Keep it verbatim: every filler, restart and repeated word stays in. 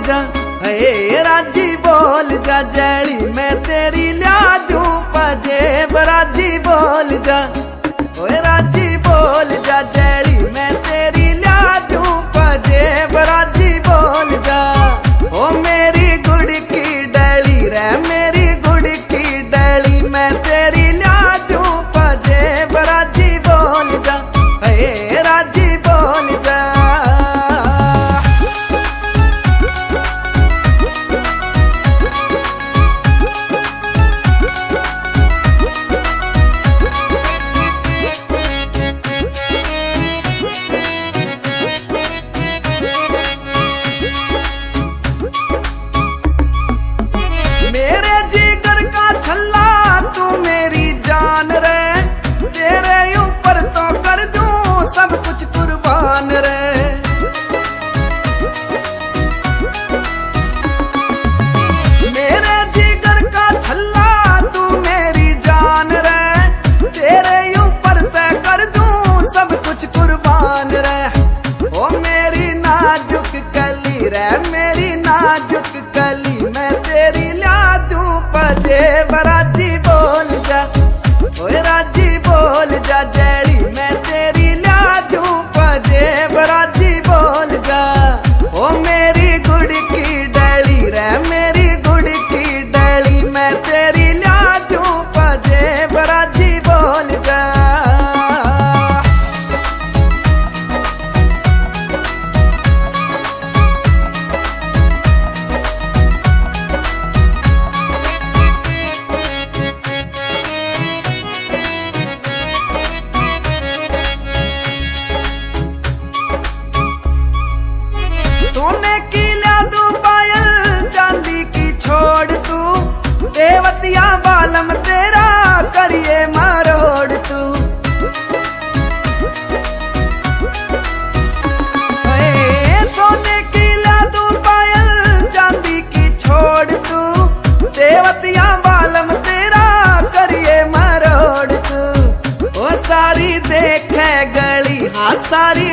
जा, हे राजी बोल जा, जैली मैं तेरी लिया दूं पजेब, राजी बोल जा, ओए राजी बोल जा, जैली मैं तेरी लिया दूं पजेब, राजी बोल जा। ओ मेरी गुड़ की डली रे, मेरी गुड़ की डली मैं तेरी लिया दूं पजेब, राजी बोल जा, हे राजी बोल जा। सब कुछ कुर्बान रे, मेरे जिगर का छल्ला तू मेरी जान रे, तेरे ऊपर तय कर दूं सब कुछ कुर्बान रे। ओ मेरी नाजुक कली रे, मेरी नाजुक कली मैं तेरी ला दूं पजेब, राजी बोल जा, ओए राजी बोल जा, जैली मैं तेरी पजेब, राजी बोल जा। ओ मेरी गुड़ की डली रे, मेरी गुड़ की डली मैं तेरी ला दूं पजेब, राजी बोल जा। सोने की ला दूं पायल, चांदी की छोड़ तू, देवतिया बालम तेरा करिए मरोड़ तू। सोने की ला दूं पायल, चांदी की छोड़ तू, देवतिया बालम तेरा करिए मरोड़ तू। ओ सारी देखे गली, हाँ सारी